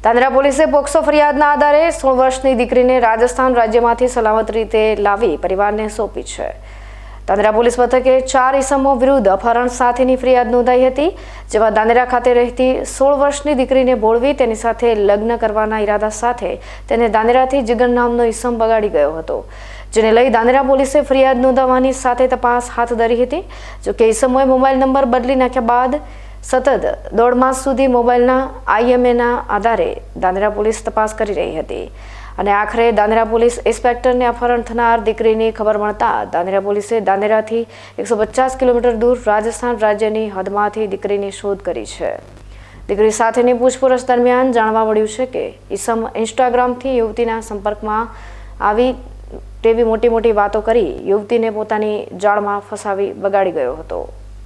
દાંદરા પોલીસે પોક્સો ફરિયાદના આધારે 16 વર્ષની દીકરીને રાજસ્થાન રાજ્યમાંથી સલામત રીતે લાવી પરિવારને સોંપી છે। દાંદરા પોલીસ મથકે 4 ઇસમો વિરુદ્ધ અપહરણ સાથેની ફરિયાદ નોંધાઈ હતી, જેમાં દાંદરા ખાતે રહેતી 16 વર્ષની દીકરીને ભોળવી તેની સાથે લગ્ન કરવાના ઈરાદા સાથે તેને દાંદરાથી જીગર નામનો ઇસમ બગાડી ગયો હતો, જેને લઈ દાંદરા પોલીસે ફરિયાદ નોંધાવવાની સાથે તપાસ હાથ ધરી હતી। જો કે ઇસમોએ મોબાઈલ નંબર બદલી નાખ્યા બાદ સતત 1.5 માસ સુધી મોબાઈલના IMEIના આધારે દાંદરા પોલીસ તપાસ કરી રહી હતી અને આખરે દાંદરા પોલીસ ઇન્સ્પેક્ટરને અપહરણ થનાર દીકરીની ખબર મળતા દાંદરા પોલીસે દાંદરાથી 150 કિલોમીટર દૂર રાજસ્થાન રાજ્યની હદમાંથી દીકરીની શોધ કરી છે। દીકરી સાથેની પૂછપરછ દરમિયાન જાણવા મળ્યું છે કે ઇસમ ઇન્સ્ટાગ્રામથી યુવતીના સંપર્કમાં આવી તેવી મોટી વાતો કરી યુવતીને પોતાની જાળમાં ફસાવી બગાડી ગયો હતો।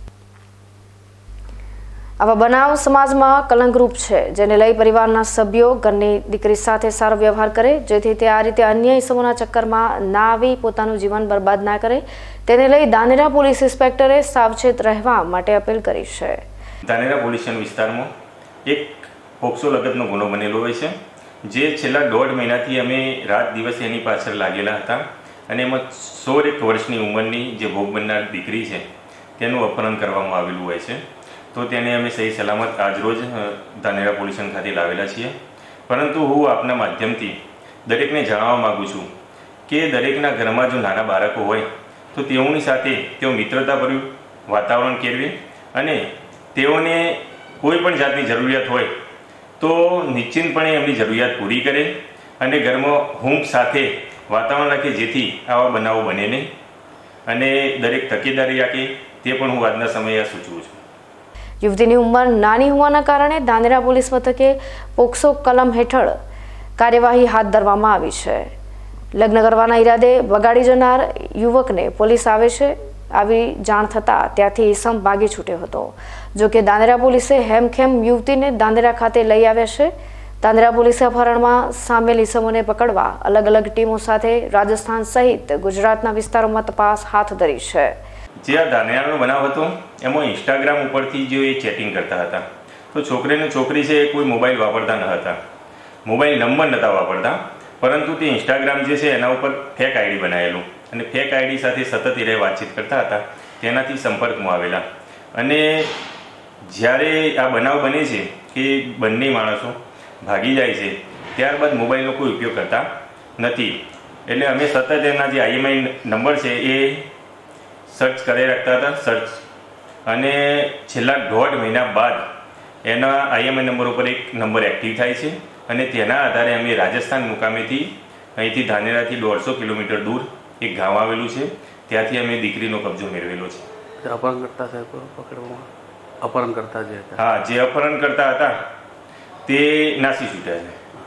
આવા બનાવ સમાજમાં કલંકરૂપ છે, જેને લઈ પરિવારના સભ્યો ઘરની દીકરી સાથે સારો વ્યવહાર કરે, જેથી તે આ રીતે અન્ય ઇસમોના ચક્કરમાં ના આવી પોતાનું જીવન બરબાદ ના કરે, તેને લઈ દાંદરા પોલીસ ઇન્સ્પેક્ટરે સાવચેત રહેવા માટે અપીલ કરી છે। દાંદરા પોલીસ વિસ્તારમાં એક પોક્સો લગતનો ગુનો બનેલો હોય છે, જે છેલ્લા 1.5 મહિનાથી અમે રાત દિવસ એની પાછળ લાગેલા હતા અને એમાં 16 વર્ષની ઉંમરની જે ભોગ બનનાર દીકરી છે તેનું અપહરણ કરવામાં આવેલું હોય છે। તો તેને અમે સહી સલામત આજરોજ દાંદરા પોલીસ ખાતે લાવેલા છીએ। પરંતુ હું આપના માધ્યમથી દરેકને જણાવવા માગું છું કે દરેકના ઘરમાં જો નાના બાળકો હોય તો તેઓની સાથે તેઓ મિત્રતાભર્યું વાતાવરણ કેળવે અને તેઓને કોઈ પણ જાતની જરૂરિયાત હોય તો નિશ્ચિંતપણે એમની જરૂરિયાત પૂરી કરે અને ઘરમાં હૂંફ સાથે વાતાવરણ રાખે, જેથી આવા બનાવો બને નહીં અને દરેક તકેદારી રાખે, તે પણ હું આજના સમયે સૂચવું છું। યુવતીની ઉંમર નાની હોવાના કારણે દાંદરા પોલીસ મથકે પોક્સો કલમ હેઠળ કાર્યવાહી હાથ ધરવામાં આવી છે। લગ્ન કરવાના ઈરાદે બગાડી જનાર યુવકને પોલીસ આવે છે આવી જાણ થતાં ત્યાંથી ઇસમ ભાગી છૂટ્યો હતો। જો કે દાંદરા પોલીસે હેમખેમ યુવતીને દાંદરા ખાતે લઈ આવ્યા છે। દાંદરા પોલીસે અપહરણમાં સામેલ ઇસમોને પકડવા અલગ ટીમો સાથે રાજસ્થાન સહિત ગુજરાતના વિસ્તારોમાં તપાસ હાથ ધરી છે। જે આ દાંદરાનો બનાવ હતો એમાં ઇન્સ્ટાગ્રામ ઉપરથી જો એ ચેટિંગ કરતા હતા, તો છોકરીને છોકરી છે કોઈ મોબાઈલ વાપરતા ન હતા, મોબાઈલ નંબર નહોતા વાપરતા, પરંતુ તે ઇન્સ્ટાગ્રામ જે છે એના ઉપર ફેક આઈડી બનાવેલું અને ફેક આઈડી સાથે સતત એ વાતચીત કરતા હતા, તેનાથી સંપર્કમાં આવેલા અને જ્યારે આ બનાવ બને છે કે બંને માણસો ભાગી જાય છે, ત્યારબાદ મોબાઈલનો કોઈ ઉપયોગ કરતા નથી। એટલે અમે સતત એના જે IMEI નંબર છે એ સર્ચ કરી રાખતા હતા અને છેલ્લા 1.5 મહિના બાદ એના IMEI નંબર ઉપર એક નંબર એક્ટિવ થાય છે અને તેના આધારે અમે રાજસ્થાન મુકામેથી અહીંથી ધાનેરાથી 150 કિલોમીટર દૂર એક ગામ આવેલું છે, ત્યાંથી અમે દીકરીનો કબજો મેળવેલો છે। અપહરણકર્તા સાહેબ પકડવામાં અપહરણકર્તા જે હતા, હા, જે અપહરણકર્તા હતા તે નાસી છૂટ્યા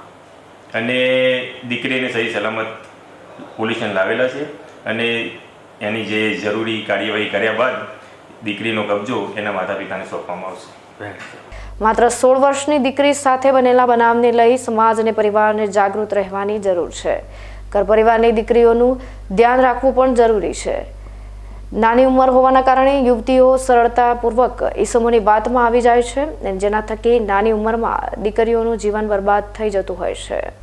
છે અને દીકરીને સહી સલામત પોલીસને લાવેલા છે અને એની જે જરૂરી કાર્યવાહી કર્યા બાદ દીકરીનો કબજો એના માતા પિતાને સોંપવામાં આવશે। માત્ર 16 વર્ષની દીકરી સાથે બનેલા બનાવને લઈ સમાજ અને પરિવારને જાગૃત રહેવાની જરૂર છે। ઘર પરિવારની દીકરીઓનું ધ્યાન રાખવું પણ જરૂરી છે। નાની ઉંમર હોવાના કારણે યુવતીઓ સરળતાપૂર્વક ઇસમોની વાતમાં આવી જાય છે, જેના થકી નાની ઉંમરમાં દીકરીઓનું જીવન બરબાદ થઈ જતું હોય છે।